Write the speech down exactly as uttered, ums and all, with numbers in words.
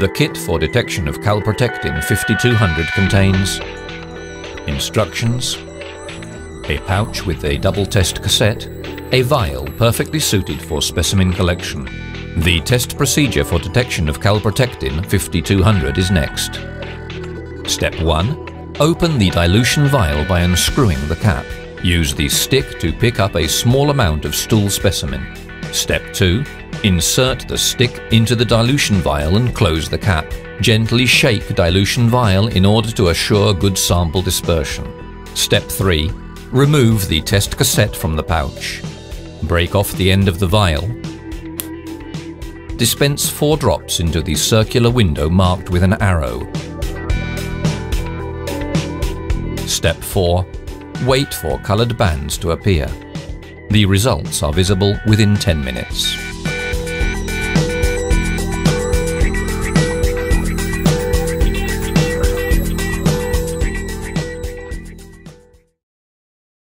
The kit for detection of calprotectin fifty-two hundred contains instructions, a pouch with a double test cassette, a vial perfectly suited for specimen collection. The test procedure for detection of calprotectin fifty-two hundred is next. Step one. Open the dilution vial by unscrewing the cap. Use the stick to pick up a small amount of stool specimen. Step two. Insert the stick into the dilution vial and close the cap. Gently shake dilution vial in order to assure good sample dispersion. Step three. Remove the test cassette from the pouch. Break off the end of the vial. Dispense four drops into the circular window marked with an arrow. Step four. Wait for colored bands to appear. The results are visible within ten minutes.